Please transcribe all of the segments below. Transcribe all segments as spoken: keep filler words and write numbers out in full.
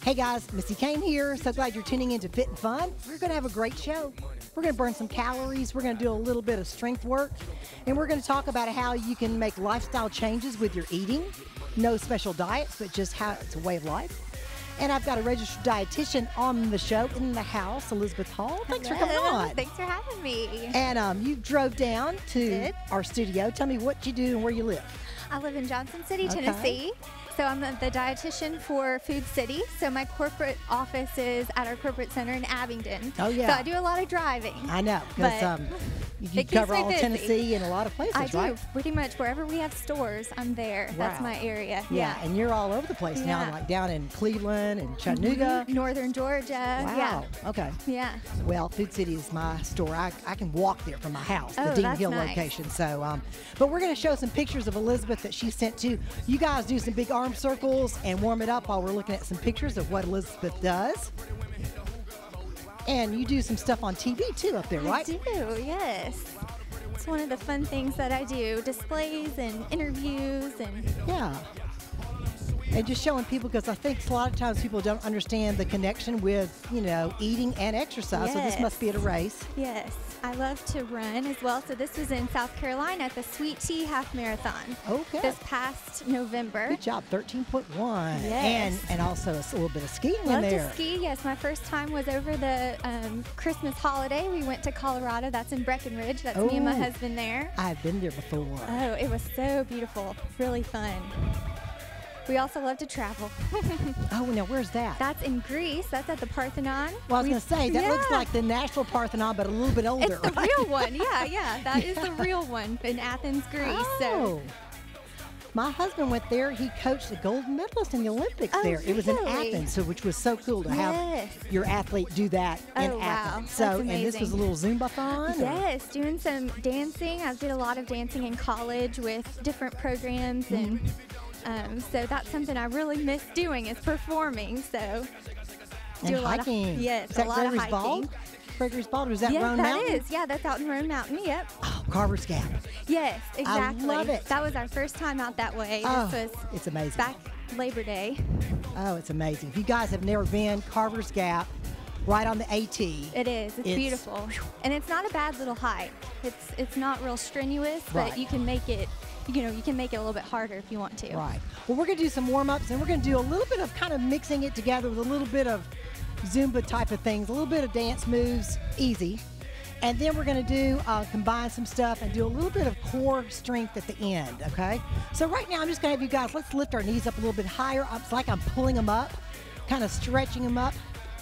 Hey guys, Missy Kane here. So glad you're tuning in to Fit and Fun. We're going to have a great show. We're going to burn some calories. We're going to do a little bit of strength work. And we're going to talk about how you can make lifestyle changes with your eating. No special diets, but just how it's a way of life. And I've got a registered dietitian on the show in the house, Elisabeth Hall. Thanks Hello. for coming on. Thanks for having me. And um, you drove down to Did. our studio. Tell me what you do and where you live. I live in Johnson City, Okay. Tennessee. So I'm the, the dietitian for Food City. So my corporate office is at our corporate center in Abingdon. Oh, yeah. So I do a lot of driving. I know, because But um, you it keeps cover me all of busy. Tennessee and a lot of places, I do. right? Pretty much wherever we have stores, I'm there. That's Wow. my area. Yeah, and you're all over the place now, Yeah. like down in Cleveland and Chattanooga. Mhm. Northern Georgia. Wow. Yeah. Okay. Yeah. Well, Food City is my store. I, I can walk there from my house, Oh, the Dean that's Hill nice. location. So, um, but we're going to show some pictures of Elisabeth that she sent to you guys. Do some big arm circles and warm it up while we're looking at some pictures of what Elisabeth does. And you do some stuff on T V too up there, right? I do, yes. It's one of the fun things that I do, displays and interviews and Yeah. And just showing people, because I think a lot of times people don't understand the connection with, you know, eating and exercise. So this must be at a race. yes. I love to run as well. So this was in South Carolina at the Sweet Tea Half Marathon Okay. this past November. Good job, thirteen point one. Yes. And and also a little bit of skiing in Love there. to ski. Yes, my first time was over the um, Christmas holiday. We went to Colorado. That's in Breckenridge. That's me and my Oh. husband there. I've been there before. Oh, it was so beautiful. Really fun. We also love to travel. Oh, now where's that? That's in Greece. That's at the Parthenon. Well, I was We- going to say, that looks Yeah. like the National Parthenon, but a little bit older, It's the right? real one. Yeah, yeah. That is the real one in Athens, Greece. So Oh. My husband went there. He coached a gold medalist in the Olympics Oh, there. It was in really? Athens, so which was so cool to have Yes. your athlete do that in Oh, wow. Athens. So, That's and this was a amazing. little Zumba-thon? or- yes, doing some dancing. I did a lot of dancing in college with different programs, and um, so that's something I really miss doing is performing. So And do a lot hiking. of yes, Is that a lot Gregory's of hiking. Bald? Gregory's Bald, or is that Yeah, Roan that Mountain? is. Yeah, that's out in Roan Mountain. Yep. Oh, Carver's Gap. Yes, exactly. love it. That was our first time out that way. Oh, This was it's amazing. back Labor Day. Oh, it's amazing. If you guys have never been, Carver's Gap, right on the AT. It is. It's, It's- beautiful, and it's not a bad little hike. It's it's not real strenuous, but Right. you can make it. You know, you can make it a little bit harder if you want to. Right. Well, we're going to do some warm-ups, and we're going to do a little bit of kind of mixing it together with a little bit of Zumba type of things, a little bit of dance moves, easy. And then we're going to do, uh, combine some stuff and do a little bit of core strength at the end, okay? So right now, I'm just going to have you guys, let's lift our knees up a little bit higher. It's like I'm pulling them up, kind of stretching them up.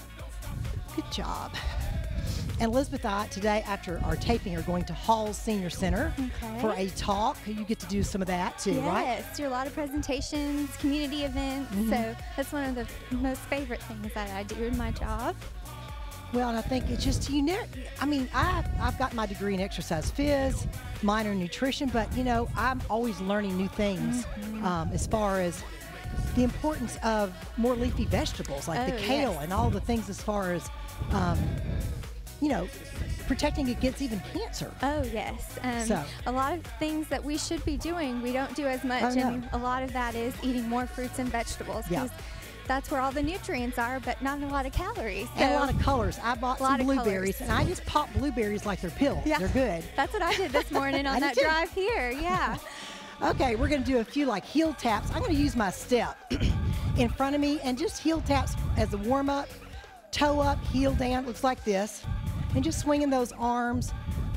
Good job. And Elisabeth and I, today, after our taping, are going to Hall Senior Center Okay. for a talk. You get to do some of that, too, right? Yes, do a lot of presentations, community events. Mm-hmm. So that's one of the most favorite things that I do in my job. Well, and I think it's just, you know, I mean, I, I've got my degree in exercise phys, minor in nutrition, but, you know, I'm always learning new things Mm-hmm. um, as far as the importance of more leafy vegetables like the Oh, kale yes. and all the things as far as, um, you know, protecting against even cancer. Oh yes, um, So- a lot of things that we should be doing, we don't do as much, Oh, no. and a lot of that is eating more fruits and vegetables. Yeah. 'Cause that's where all the nutrients are, but not a lot of calories. And a So lot of colors. I bought lot some of blueberries, colors. and I just pop blueberries like they're pills. Yeah. They're good. that's what I did this morning I on did that too. drive here. Yeah. Okay, we're going to do a few like heel taps. I'm going to use my step in front of me and just heel taps as a warm up. Toe up, heel down, looks like this. And just swinging those arms.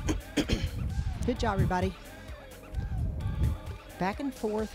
Good job, everybody. Back and forth.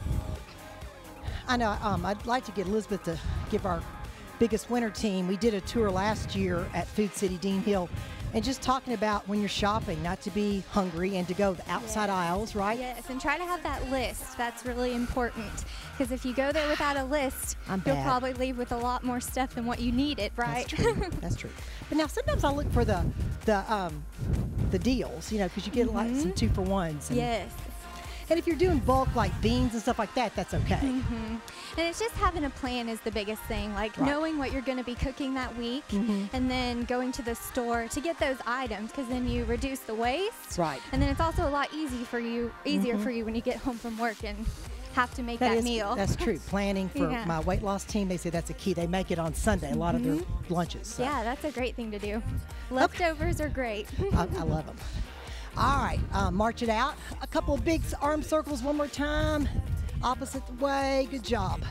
I know, um, I'd like to get Elisabeth to give our biggest winter team. We did a tour last year at Food City Dean Hill. And just talking about when you're shopping, not to be hungry and to go the outside Yes. aisles, right? Yes, and try to have that list. That's really important, because if you go there without a list, I'm you'll bad. probably leave with a lot more stuff than what you needed, right? That's true. That's true. But now sometimes I look for the the um the deals, you know, because you get like some two for ones. And, Yes. and if you're doing bulk like beans and stuff like that, that's okay. Mm-hmm. And it's just having a plan is the biggest thing, like Right. knowing what you're going to be cooking that week, Mhm. and then going to the store to get those items, because then you reduce the waste. Right. And then it's also a lot easy for you, easier for you when you get home from work and have to make that, is, meal. That's true. Planning for Yeah. my weight loss team, they say that's a key. They make it on Sunday, a lot of their Mm-hmm. lunches. So. Yeah, that's a great thing to do. Leftovers are great. I, I love them. All right, um, march it out. A couple of big arm circles one more time. Opposite way. Good job.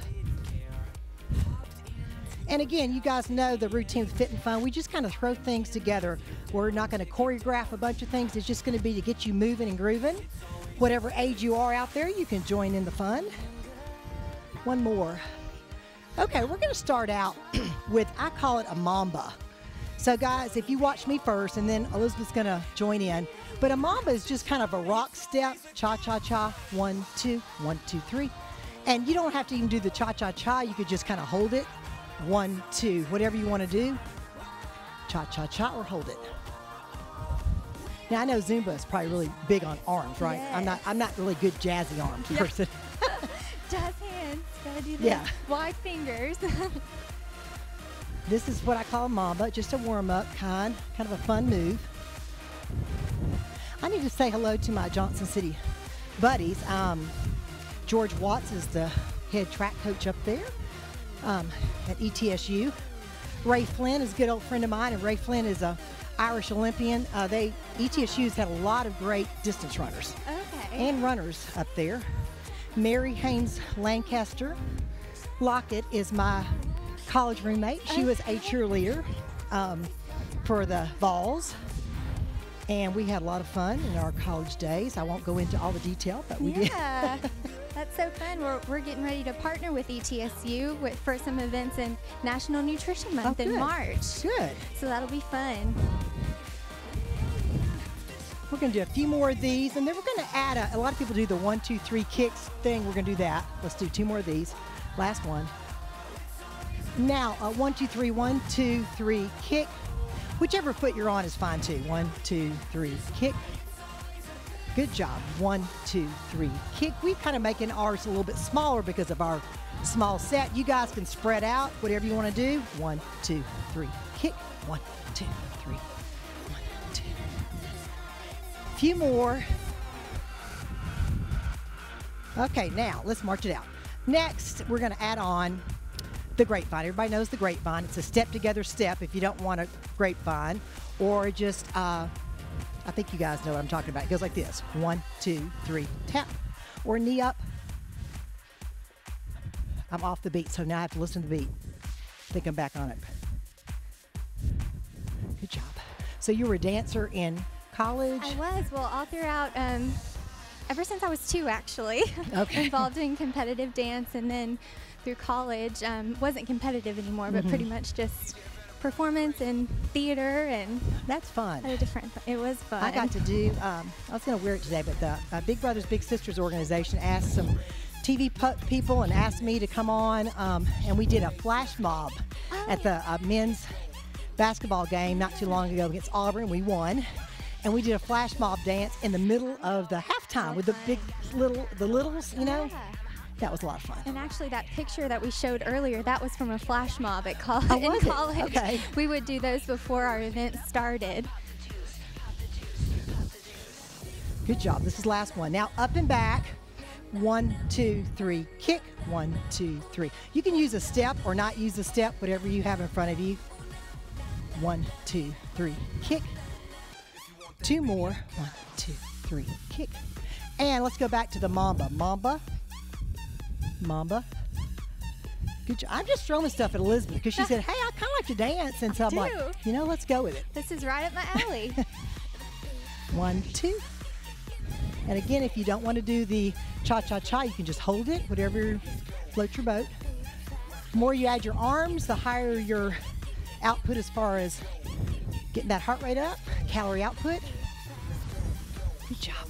And again, you guys know the routine with Fit and Fun. We just kind of throw things together. We're not going to choreograph a bunch of things. It's just going to be to get you moving and grooving. Whatever age you are out there, you can join in the fun. One more. Okay, we're going to start out with, I call it a mamba. So guys, if you watch me first, and then Elisabeth's going to join in. But a mamba is just kind of a rock step, cha-cha-cha, one, two, one, two, three. And you don't have to even do the cha-cha-cha. You could just kind of hold it. One, two, whatever you want to do. Cha-cha-cha or hold it. Now I know Zumba is probably really big on arms, right? Yes. I'm not I'm not really good jazzy arms person. Jazz hands. Gotta do the Yeah. wide fingers. This is what I call a mamba, just a warm-up kind, kind of a fun move. I need to say hello to my Johnson City buddies. Um, George Watts is the head track coach up there. Um, at E T S U. Ray Flynn is a good old friend of mine, and Ray Flynn is a Irish Olympian. Uh, they E T S U's had a lot of great distance runners Okay. and runners up there. Mary Haynes Lancaster Lockett is my college roommate. She was a cheerleader um, for the Vols, and we had a lot of fun in our college days. I won't go into all the detail, but we Yeah. did. That's so fun. We're, we're getting ready to partner with E T S U with, for some events in National Nutrition Month Oh, in good. March. Good. So that'll be fun. We're going to do a few more of these, and then we're going to add a, a lot of people do the one, two, three kicks thing. We're going to do that. Let's do two more of these. Last one. Now, uh, one, two, three, one, two, three, kick. Whichever foot you're on is fine too. One, two, three, kick. Good job. One, two, three, kick. We're kind of making ours a little bit smaller because of our small set. You guys can spread out, whatever you want to do. One, two, three, kick. One, two, three, one, two. Few more. Okay, now let's march it out. Next, we're going to add on the grapevine. Everybody knows the grapevine. It's a step together step if you don't want a grapevine, or just, uh, I think you guys know what I'm talking about. It goes like this. One, two, three, tap, or knee up. I'm off the beat, so now I have to listen to the beat. I think I'm back on it. Good job. So you were a dancer in college? I was. Well, all throughout, um, ever since I was two, actually, Okay. involved in competitive dance, and then through college, um, wasn't competitive anymore, but Mhm. pretty much just performance and theater, and That's fun. had a different. It was fun. I got to do, um, I was going to wear it today, but the uh, Big Brothers Big Sisters organization asked some T V pu- people and asked me to come on, um, and we did a flash mob Oh, at the uh, men's basketball game not too long ago against Auburn. We won, and we did a flash mob dance in the middle of the halftime with the big little, the littles, you know. Yeah. That was a lot of fun. And actually, that picture that we showed earlier, that was from a flash mob at college. Oh, in was it? college, Okay. we would do those before our event started. Good job. This is last one. Now up and back. One, two, three, kick. One, two, three. You can use a step or not use a step, whatever you have in front of you. One, two, three, kick. Two more. One, two, three, kick. And let's go back to the mamba. Mamba. Mamba. Good job. I'm just throwing stuff at Elisabeth because she said, hey, I kind of like to dance. And so I'm do. like, you know, let's go with it. This is right up my alley. One, two. And again, if you don't want to do the cha-cha-cha, you can just hold it, whatever floats your boat. The more you add your arms, the higher your output as far as getting that heart rate up, calorie output. Good job.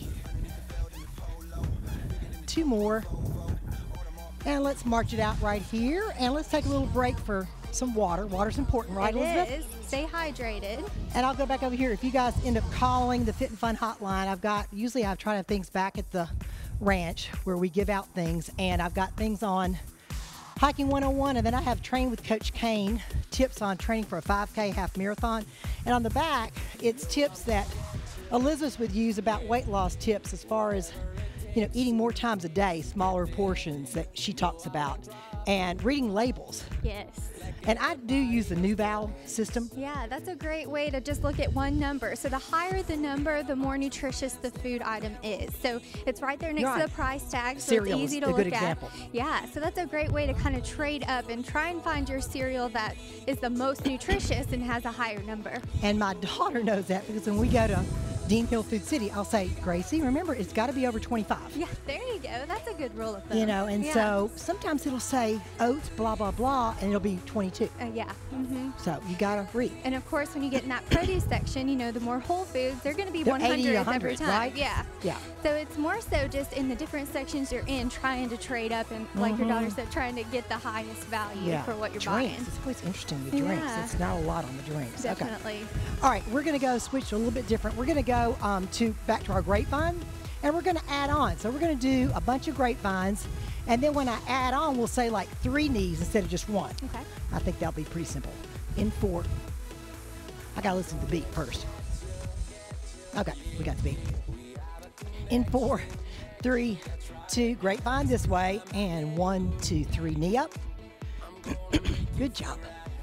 Two more. And let's march it out right here. And let's take a little break for some water. Water's important, right, It Elisabeth? is. Stay hydrated. And I'll go back over here. If you guys end up calling the Fit and Fun hotline, I've got, usually I try to have things back at the ranch where we give out things. And I've got things on Hiking one oh one, and then I have Train with Coach Kane, tips on training for a five K half marathon. And on the back, it's tips that Elisabeth would use about weight loss tips as far as, you you know, eating more times a day, smaller portions that she talks about, and reading labels. Yes. And I do use the Nuval system. Yeah, that's a great way to just look at one number. So the higher the number, the more nutritious the food item is. So it's right there next Right. to the price tag, so Cereal it's easy is to a look good at. example. Yeah, so that's a great way to kind of trade up and try and find your cereal that is the most nutritious and has a higher number. And my daughter knows that because when we go to Dean Hill Food City, I'll say, Gracie, remember, it's got to be over twenty-five. Yeah, there you go. That's a good rule of thumb. You know, and yeah. so sometimes it'll say oats, blah, blah, blah, and it'll be twenty-two. Uh, yeah. Mm-hmm. So you got to read. And of course, when you get in that produce section, you know, the more whole foods, they're going to be They're one eighty, hundreds one hundred, every time. right? Yeah. Yeah. So it's more so just in the different sections you're in, trying to trade up and, like your daughter said, trying to get the highest value Yeah. for what you're drinks. buying. It's always interesting, the drinks. Yeah. It's not a lot on the drinks. Okay. Definitely. All right, we're going to go switch to a little bit different. We're going to go um, to back to our grapevine, and we're going to add on. So we're going to do a bunch of grapevines, and then when I add on, we'll say like three knees instead of just one. Okay. I think that'll be pretty simple. In four. I got to listen to the beat first. Okay, we got the beat. In four, three, two, grapevine this way, and one, two, three, knee up. Good job.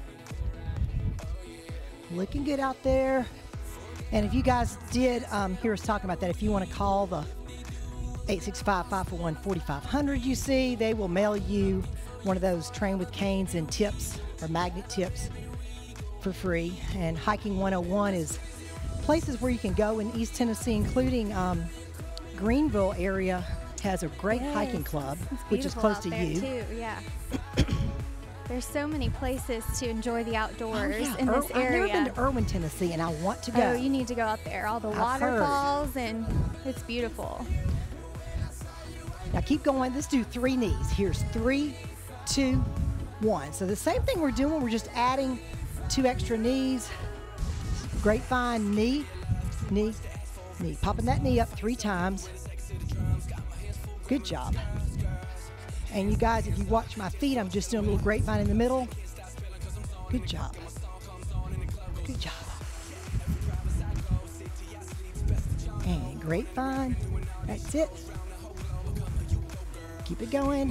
Looking good out there. And if you guys did um, hear us talking about that, if you want to call the eight six five, five four one, four five zero zero you see, they will mail you one of those Train with Canes and tips or magnet tips for free. And Hiking one oh one is places where you can go in East Tennessee, including um, Greenville area has a great Yes. hiking club, It's which is beautiful close out to there you. Too. Yeah. There's so many places to enjoy the outdoors Oh, yeah. in Ir- this I've area. never been to Irwin, Tennessee, and I want to go. Oh, you need to go out there. All the I've heard. waterfalls, and it's beautiful. Now keep going. Let's do three knees. Here's three, two, one. So the same thing we're doing, we're just adding two extra knees. Grapevine, knee, knee, knee. Popping that knee up three times. Good job. And you guys, if you watch my feet, I'm just doing a little grapevine in the middle. Good job. Good job. And grapevine. That's it. Keep it going.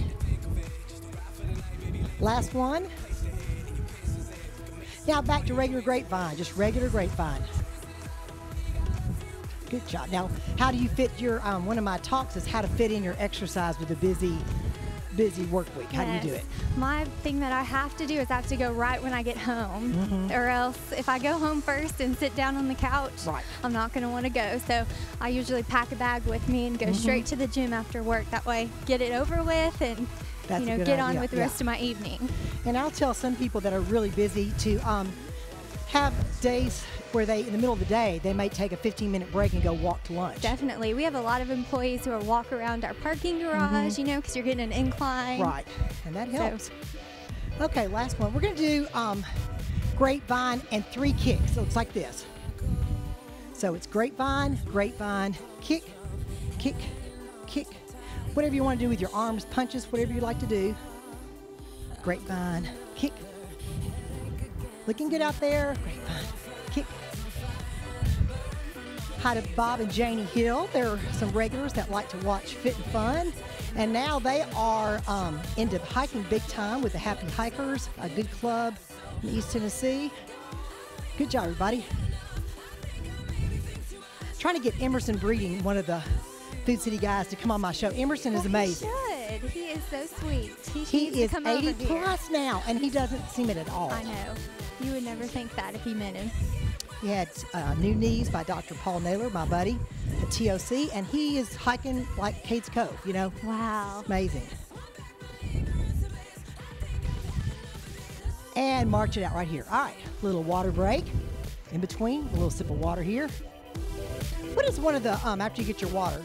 Last one. Now back to regular grapevine, just regular grapevine. Good job. Now, how do you fit your, um, one of my talks is how to fit in your exercise with a busy, busy work week. How Yes. do you do it? My thing that I have to do is I have to go right when I get home, Mm-hmm. or else if I go home first and sit down on the couch, Right. I'm not going to want to go. So I usually pack a bag with me and go Mm-hmm. straight to the gym after work. That way, get it over with and That's you a know good get on idea. with the Yeah. rest of my evening. And I'll tell some people that are really busy to um, have days where they, in the middle of the day, they may take a fifteen minute break and go walk to lunch. Definitely, we have a lot of employees who are walk around our parking garage, you know, because you're getting an incline. Mm-hmm. Right, and that So- helps. Okay, last one. We're going to do um, grapevine and three kicks. So it's like this. So it's grapevine, grapevine, kick, kick, kick. Whatever you want to do with your arms, punches, whatever you like to do. Grapevine, kick. Looking good out there. Grapevine, kick. Hi to Bob and Janie Hill. They're some regulars that like to watch Fit and Fun. And now they are um, into hiking big time with the Happy Hikers, a good club in East Tennessee. Good job, everybody. Trying to get Emerson Breeding, one of the Food City guys, to come on my show. Emerson is Well, amazing. He should. He is so sweet. He, He needs to is come eighty over here. plus now, and he doesn't seem it at all. I know. You would never think that if you met him. He had uh, New Knees by Doctor Paul Naylor, my buddy, at T O C, and he is hiking like Cades Cove, you know? Wow. Amazing. And march it out right here. All right, little water break in between, a little sip of water here. What is one of the, um, after you get your water,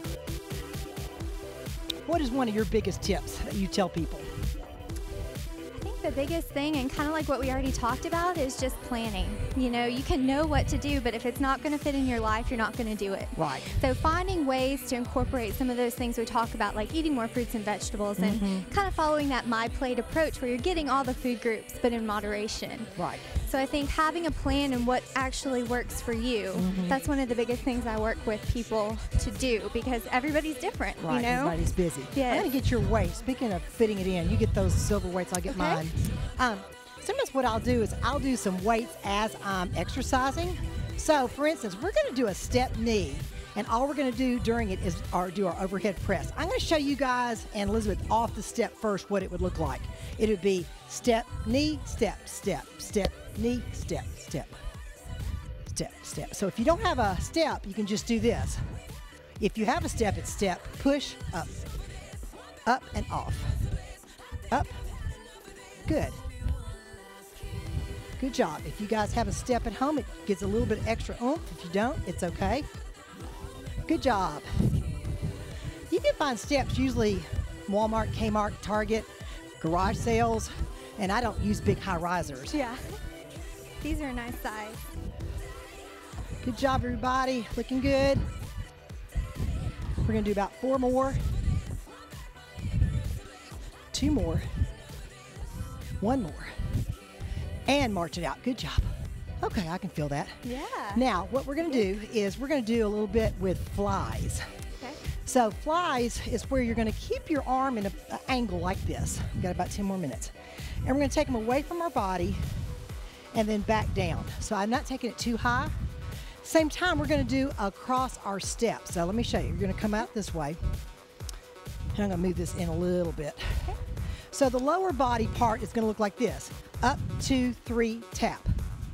what is one of your biggest tips that you tell people? I think the biggest thing, and kind of like what we already talked about, is just planning. You know, you can know what to do, but if it's not going to fit in your life, you're not going to do it. Right. So finding ways to incorporate some of those things we talk about, like eating more fruits and vegetables, and kind of following that My Plate approach where you're getting all the food groups, but in moderation. Right. So I think having a plan and what actually works for you, mm-hmm. that's one of the biggest things I work with people to do, because everybody's different, right, you know? Everybody's busy. Yes. I'm going to get your weight. Speaking of fitting it in, you get those silver weights, I'll get okay. mine. Um, sometimes what I'll do is I'll do some weights as I'm exercising. So, for instance, we're going to do a step knee. And all we're going to do during it is our, do our overhead press. I'm going to show you guys and Elizabeth off the step first what it would look like. It would be step, knee, step, step, step, knee, step, step, step, step. So if you don't have a step, you can just do this. If you have a step, it's step, push, up, up and off, up, good. Good job. If you guys have a step at home, it gives a little bit extra oomph. If you don't, it's okay. Good job. You can find steps usually Walmart, Kmart, Target, garage sales, and I don't use big high risers. Yeah. These are a nice size. Good job, everybody. Looking good. We're going to do about four more. Two more. One more. And march it out. Good job. Okay, I can feel that. Yeah. Now, what we're going to do is we're going to do a little bit with flies. Okay. So flies is where you're going to keep your arm in an angle like this. We've got about ten more minutes. And we're going to take them away from our body and then back down. So I'm not taking it too high. Same time, we're going to do across our steps. So let me show you. You're going to come out this way. And I'm going to move this in a little bit. Okay. So the lower body part is going to look like this. Up, two, three, tap.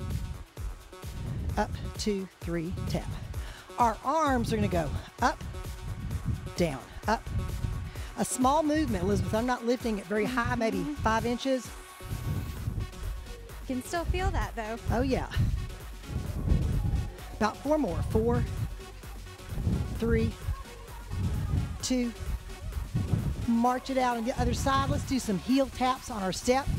Up, two, three, tap. Our arms are going to go up, down, up. A small movement, Elizabeth. I'm not lifting it very high, maybe five inches. You can still feel that, though. Oh, yeah. About four more. Four, three, two. March it out on the other side. Let's do some heel taps on our step.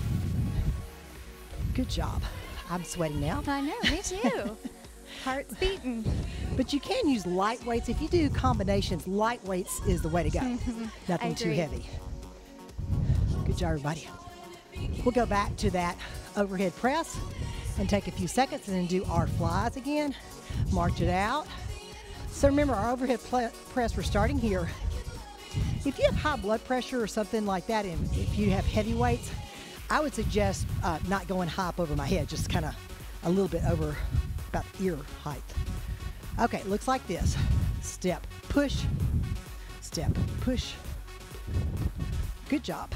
Good job. I'm sweating now. I know, me too. Heart's beating. But you can use light weights. If you do combinations, light weights is the way to go. Mm-hmm. Nothing I too agree. heavy. Good job, everybody. We'll go back to that overhead press and take a few seconds and then do our flies again. March it out. So remember, our overhead pl- press, we're starting here. If you have high blood pressure or something like that, and if you have heavy weights, I would suggest uh, not going high up over my head, just kind of a little bit over about ear height. Okay, it looks like this. Step, push, step, push. Good job.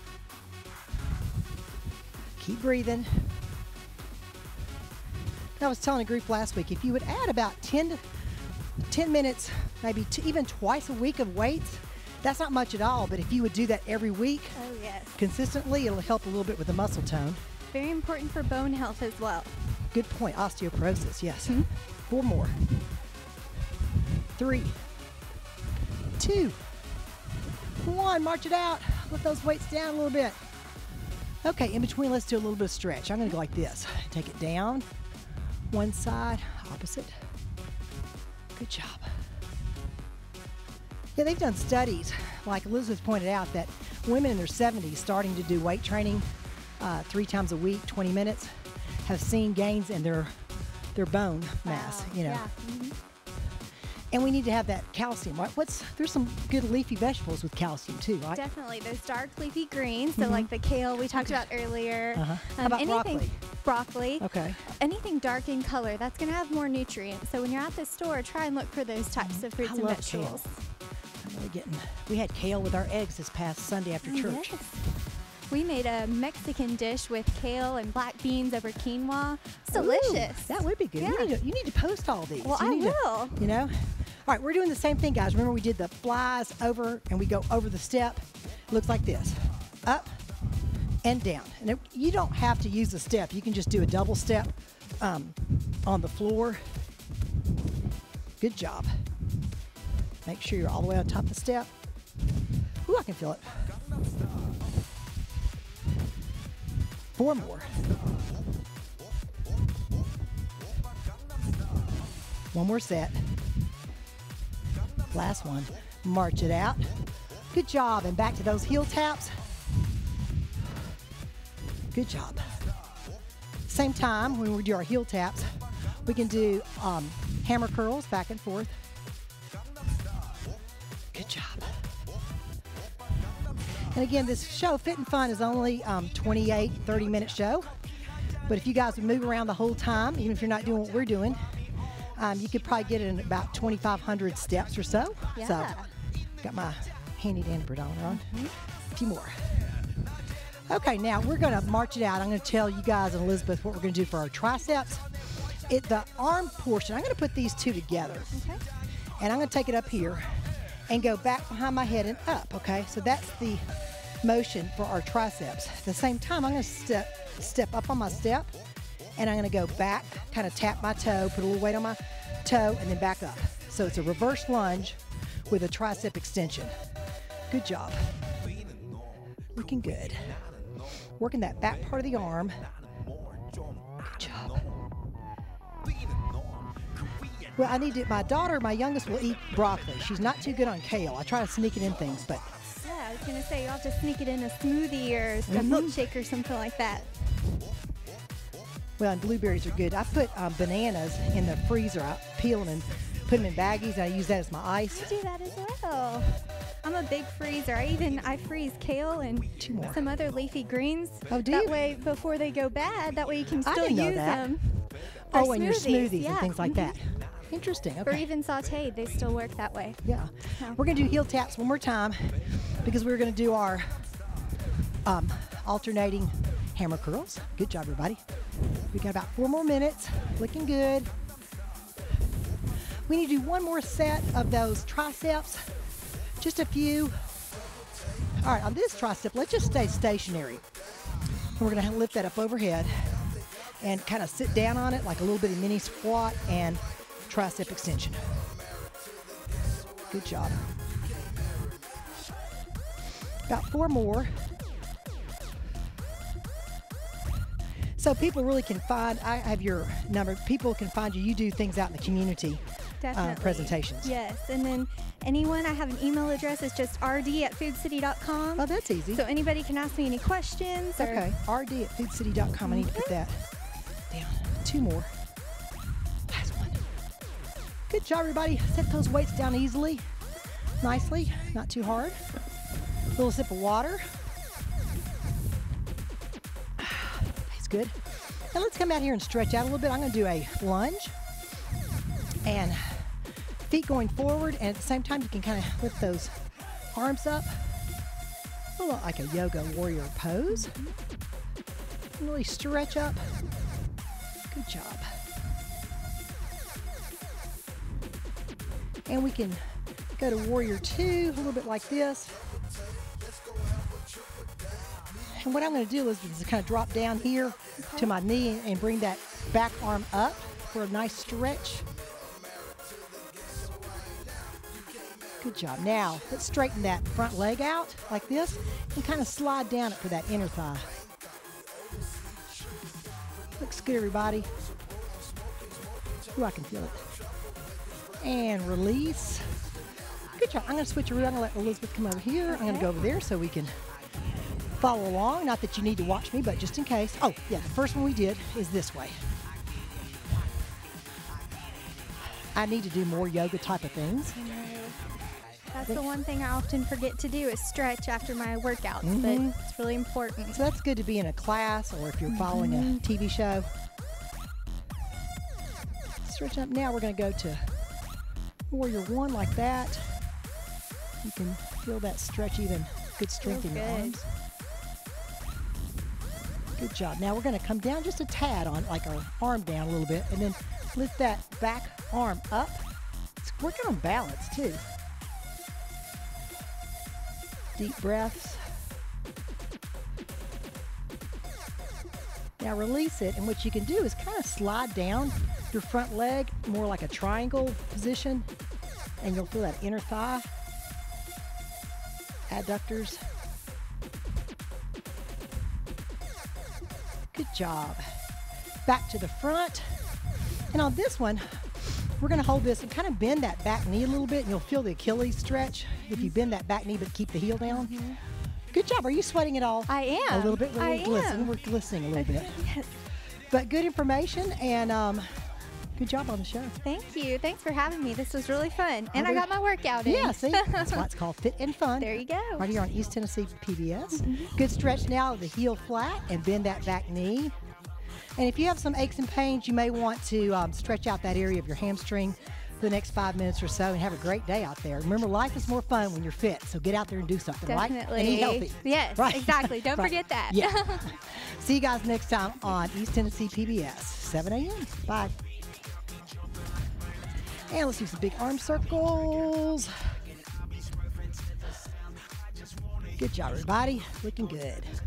Keep breathing. I was telling a group last week, if you would add about ten, ten minutes, maybe t- even twice a week of weights, that's not much at all, but if you would do that every week, Oh, yes. consistently, it'll help a little bit with the muscle tone. Very important for bone health as well. Good point. Osteoporosis, yes. Mm-hmm. Four more. Three. Two. One. March it out. Let those weights down a little bit. Okay, in between, let's do a little bit of stretch. I'm going to go like this. Take it down. One side, opposite. Good job. Yeah, they've done studies, like Elisabeth pointed out, that women in their seventies starting to do weight training uh, three times a week, twenty minutes, have seen gains in their their bone mass, Wow. you know. Yeah. Mm-hmm. And we need to have that calcium, right? What's there's some good leafy vegetables with calcium too, right? Definitely. Those dark leafy greens, so Mhm. like the kale we talked about earlier. Uh-huh. How Um, about anything, broccoli? Broccoli. Okay. Anything dark in color, that's going to have more nutrients. So when you're at the store, try and look for those types of fruits I and love vegetables. kale. I'm really getting. We had kale with our eggs this past Sunday after Oh, church. yes. We made a Mexican dish with kale and black beans over quinoa. It's delicious. Ooh, that would be good. Yeah. You, need to, you need to post all these. Well, You I need to- will. you know? All right, we're doing the same thing, guys. Remember we did the flies over and we go over the step. It looks like this. Up and down. And it, you don't have to use a step. You can just do a double step um, on the floor. Good job. Make sure you're all the way on top of the step. Ooh, I can feel it. Four more. One more set. Last one. March it out. Good job. And back to those heel taps. Good job. Same time, when we do our heel taps, we can do um, hammer curls back and forth. Good job. And again, this show, Fit and Fun, is only um, twenty-eight, thirty minute show. But if you guys would move around the whole time, even if you're not doing what we're doing, um, you could probably get it in about twenty-five hundred steps or so. Yeah. So, got my handy dandy pedometer on. Mm-hmm. A few more. Okay, now we're going to march it out. I'm going to tell you guys and Elizabeth what we're going to do for our triceps. It, the arm portion, I'm going to put these two together. Okay. And I'm going to take it up here and go back behind my head and up, okay? So that's the motion for our triceps. At the same time, I'm going to step, step up on my step, and I'm going to go back, kind of tap my toe, put a little weight on my toe, and then back up. So it's a reverse lunge with a tricep extension. Good job. Looking good. Working that back part of the arm. Good job. Well, I need to, my daughter, my youngest, will eat broccoli. She's not too good on kale. I try to sneak it in things, but. Yeah, I was going to say, you'll have to sneak it in a smoothie or a Mm-hmm. milkshake or something like that. Well, and blueberries are good. I put um, bananas in the freezer. I peel them and put them in baggies, and I use that as my ice. I do that as well. I'm a big freezer. I even, I freeze kale and Two more. some other leafy greens. Oh, do That you? way, before they go bad, that way you can I still didn't know use that. them. for Oh, and your smoothies yeah. and things like Mhm. that. Interesting. Or Okay. even sauteed, they still work that way. Yeah. Yeah. We're going to do heel taps one more time because we're going to do our um, alternating hammer curls. Good job, everybody. We got about four more minutes. Looking good. We need to do one more set of those triceps. Just a few. All right, on this tricep, let's just stay stationary. And we're going to lift that up overhead and kind of sit down on it like a little bit of mini squat and tricep extension. Good job. About four more. So people really can find, I have your number, people can find you. You do things out in the community. Definitely. Uh, presentations. Yes, and then anyone, I have an email address. It's just r d at food city dot com. Oh, that's easy. So anybody can ask me any questions. Or Okay, r d at food city dot com. I need to put that down. Two more. Last one. Good job, everybody. Set those weights down easily, nicely, not too hard. A little sip of water. That's good. Now let's come out here and stretch out a little bit. I'm going to do a lunge. And feet going forward, and at the same time you can kind of lift those arms up. A little like a yoga warrior pose. And really stretch up. Good job. And we can go to warrior two, a little bit like this. And what I'm going to do is, is kind of drop down here okay. to my knee and bring that back arm up for a nice stretch. Good job. Now, let's straighten that front leg out like this and kind of slide down it for that inner thigh. Looks good, everybody. Ooh, I can feel it. And release. Good job. I'm going to switch around. I'm going to let Elizabeth come over here. I'm going to go over there so we can follow along. Not that you need to watch me, but just in case. Oh, yeah, the first one we did is this way. I need to do more yoga type of things. That's the one thing I often forget to do is stretch after my workouts, Mm-hmm. but it's really important. So that's good to be in a class or if you're following Mm-hmm. a T V show. Stretch up. Now we're going to go to warrior one like that. You can feel that stretch, even good strength Feels in your good. arms. Good job. Now we're going to come down just a tad on like our arm down a little bit and then lift that back arm up. It's working on balance too. Deep breaths. Now release it, and what you can do is kind of slide down your front leg more like a triangle position, and you'll feel that inner thigh, adductors. Good job. Back to the front. And on this one, we're going to hold this and kind of bend that back knee a little bit, and you'll feel the Achilles stretch if you bend that back knee but keep the heel down. Mm-hmm. Good job. Are you sweating at all? I am. A little bit. We're a I little glisten. am. We're glistening a little bit. Yes. But good information, and um, good job on the show. Thank you. Thanks for having me. This was really fun. And I got my workout in. Yeah, see? That's why it's called Fit and Fun. There you go. Right here on East Tennessee P B S. Mm-hmm. Good stretch now of the heel flat and bend that back knee. And if you have some aches and pains, you may want to um, stretch out that area of your hamstring for the next five minutes or so and have a great day out there. Remember, life is more fun when you're fit, so get out there and do something, Definitely. right? And eat healthy. Yes, right? exactly. Don't right. forget that. Yeah. See you guys next time on East Tennessee P B S, seven a m Bye. And let's do some big arm circles. Good job, everybody. Looking good.